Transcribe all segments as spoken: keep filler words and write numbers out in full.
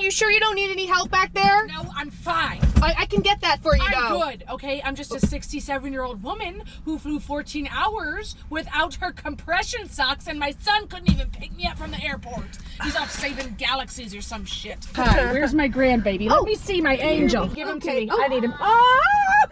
you sure you don't need any help back there? No, I'm fine. I, I can get that for you, I'm though. good, okay? I'm just a sixty-seven-year-old woman who flew fourteen hours without her compression socks, and my son couldn't even pick me up from the airport. He's off saving galaxies or some shit. Hi, where's my grandbaby? Let Oh. me see my angel. Give him Okay. to me. Oh. I need him. Oh,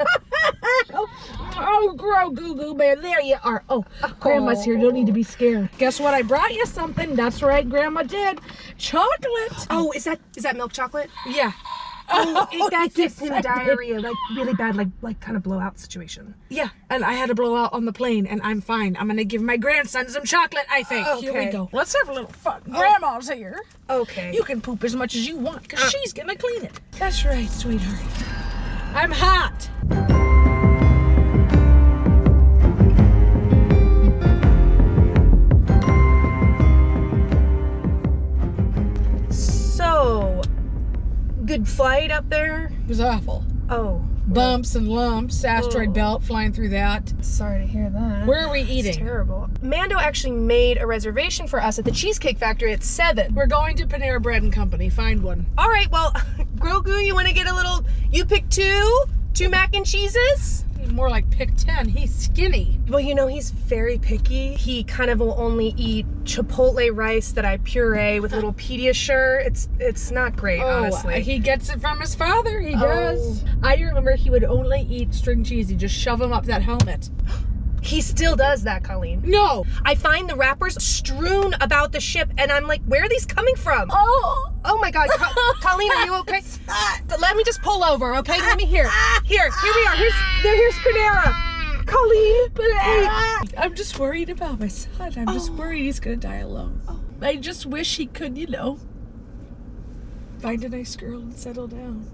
oh Grogu, man, there you are. Oh, Grandma's here. You don't need to be scared. Guess what? I brought you something. That's right, Grandma did. Chocolate. Oh, is that is that milk chocolate? Yeah. Oh, it, that gives him yes, I did. diarrhea, like really bad, like like kind of blowout situation. Yeah, and I had a blowout on the plane, and I'm fine. I'm gonna give my grandson some chocolate, I think. Here we Okay. go. Let's have a little fun. Grandma's here. Okay. You can poop as much as you want, because Uh. she's gonna clean it. That's right, sweetheart. I'm hot. So, good flight up there? It was awful. Oh. Bumps and lumps, asteroid Oh. belt flying through that. Sorry to hear that. Where are we It's eating? terrible. Mando actually made a reservation for us at the Cheesecake Factory at seven. We're going to Panera Bread and Company. Find one. All right, well, Grogu, you want to get a little, you pick two? Two mac and cheeses? More like pick ten. He's skinny. Well, you know, he's very picky. He kind of will only eat Chipotle rice that I puree with a little Pediasure. It's it's not great, Oh, honestly. he gets it from his father. He Oh. does. I remember he would only eat string cheese. He'd just shove him up that helmet. He still does that, Colleen. No. I find the wrappers strewn about the ship, and I'm like, where are these coming from? Oh. Oh my God, Co- Colleen, are you okay? Let me just pull over, okay? Let me hear. Here, here we are. Here's there. Here's Panera. Colleen, hey. I'm just worried about my son. I'm just Oh. worried he's gonna die alone. I just wish he could, you know, find a nice girl and settle down.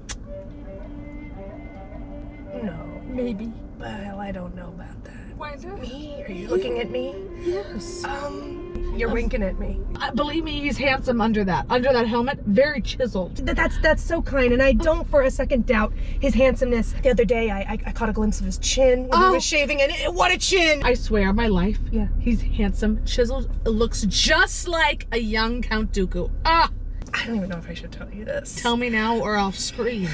No, Maybe. well, I don't know about that. Why not? Me? Are you looking at me? Yes. Um, you're winking at me. Uh, believe me, he's handsome under that. Under that helmet, very chiseled. Th- That's that's so kind, and I don't for a second doubt his handsomeness. The other day, I I, I caught a glimpse of his chin when he Oh. was shaving, and it, what a chin! I swear on my life. Yeah. He's handsome, chiseled, looks just like a young Count Dooku. Ah! I don't even know if I should tell you this. Tell me now or I'll scream.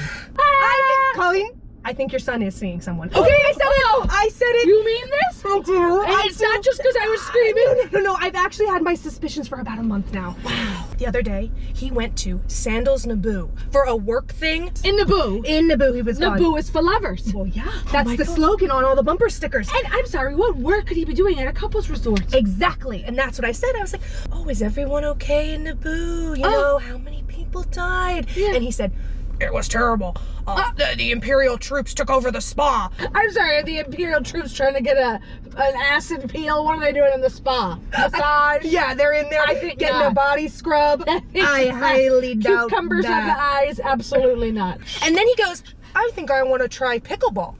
I think, Colleen, I think your son is seeing someone. Okay, I said Oh. it. I said it. You mean this? I do. And I it's do. not just because I was screaming. No, no, no, no. I've actually had my suspicions for about a month now. Wow. The other day, he went to Sandals Naboo for a work thing. In Naboo. In Naboo, he was gone. Naboo is for lovers. Well, yeah. Oh That's my the God. slogan on all the bumper stickers. And I'm sorry, what work could he be doing at a couple's resort? Exactly. And that's what I said. I was like, oh, is everyone okay in Naboo? You Oh. know, how many people died? Yeah. And he said, it was terrible. Uh, Uh. the, the Imperial troops took over the spa. I'm sorry, are the Imperial troops trying to get a an acid peel? What are they doing in the spa? Massage? Yeah, they're in there I think getting not. a body scrub. I highly doubt Cucumbers that. on the eyes? Absolutely not. And then he goes, I think I want to try pickleball.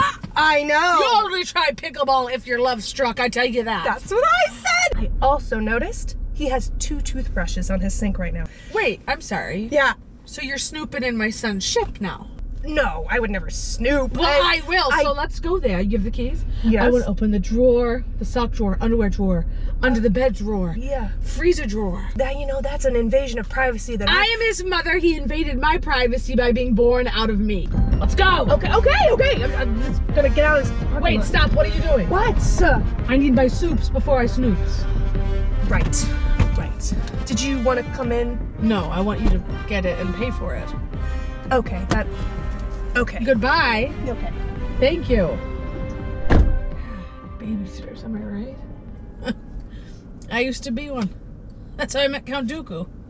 I know. You only try pickleball if your love struck, I tell you that. That's what I said. I also noticed he has two toothbrushes on his sink right now. Wait, I'm sorry. Yeah. So you're snooping in my son's ship now? No, I would never snoop. Well, I, will, I- so let's go there. You have the keys? Yes. I want to open the drawer, the sock drawer, underwear drawer, under the bed drawer, Yeah. freezer drawer. That, you know, that's an invasion of privacy that I am his mother. He invaded my privacy by being born out of me. Let's go. Okay, okay, okay. I'm, I'm just gonna get out of this parking Wait, lot. stop. What are you doing? What? I need my soups before I snoops. Right, right. Did you want to come in? No, I want you to get it and pay for it. Okay, that, okay. Goodbye. Okay. Thank you. Babysitters, am I right? I used to be one. That's how I met Count Dooku.